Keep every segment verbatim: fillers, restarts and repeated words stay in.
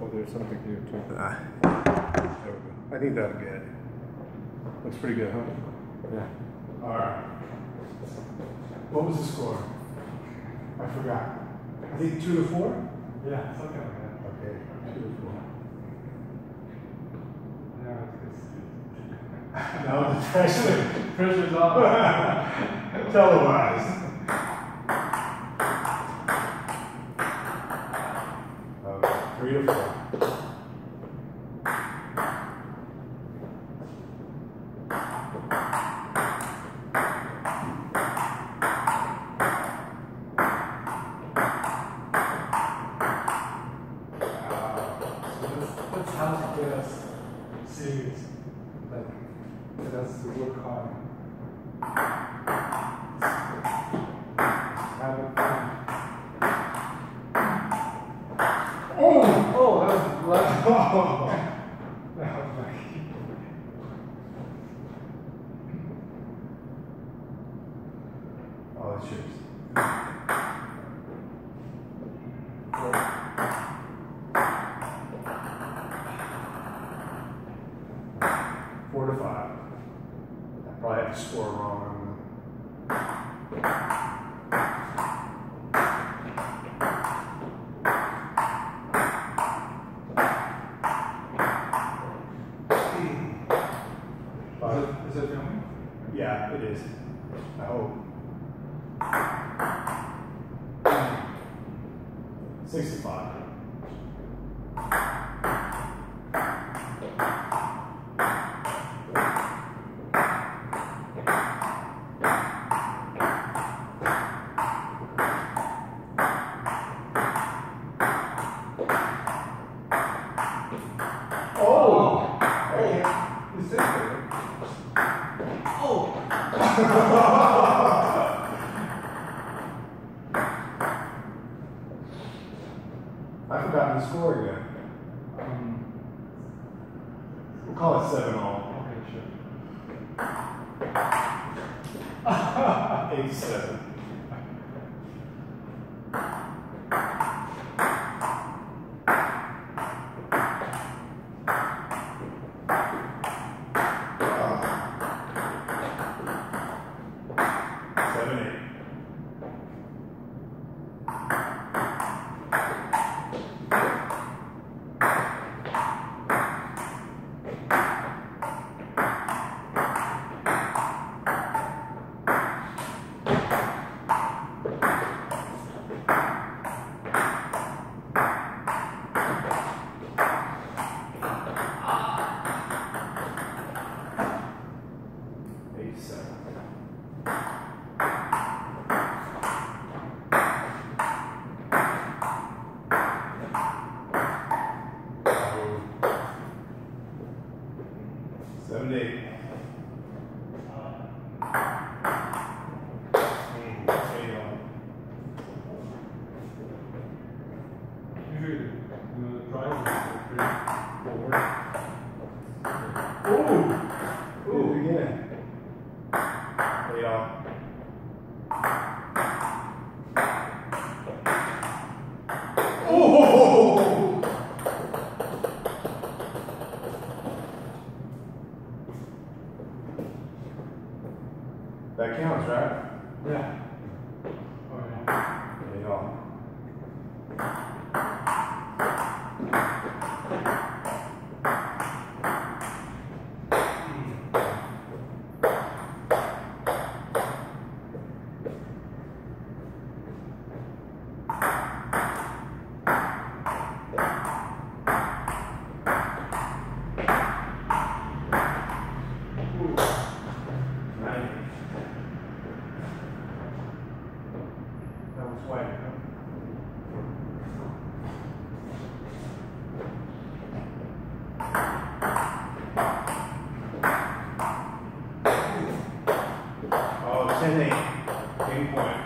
there's something here too. Ah. There we go. I think that'll get it. Looks pretty good, huh? Yeah. All right. What was the score? I forgot. I think two to four? Yeah, something like that. Okay, two to four. Yeah, it's Now the pressure. pressure's off. Televised. Okay, three to four. That's how to get us serious. Like, get us to work hard. Have a fun. Oh! Oh, that was lucky. That was lucky. Oh, that's yours. Four to five. I probably have to score wrong on Is it, is it filming? Yeah, it is. I hope. sixty-five. Oh! Hey, you said it. Oh! I've forgotten the score again. Um, We'll call it seven all. okay, sure. Eight seven. Seven eight. Eight seven. Seven eight. Eight all. Usually, the drive is pretty forward. Ooh! Ooh, again. Eight all. Oh! That counts, right? Yeah. Oh, yeah. Eight all. Nine. That was white, huh? Oh, ten eight. Game point.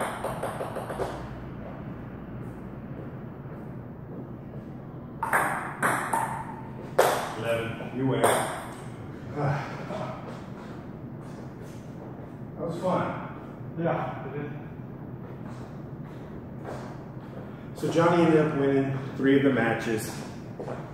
Eleven. You win. That was fun. Yeah, it is. So Johnny ended up winning three of the matches.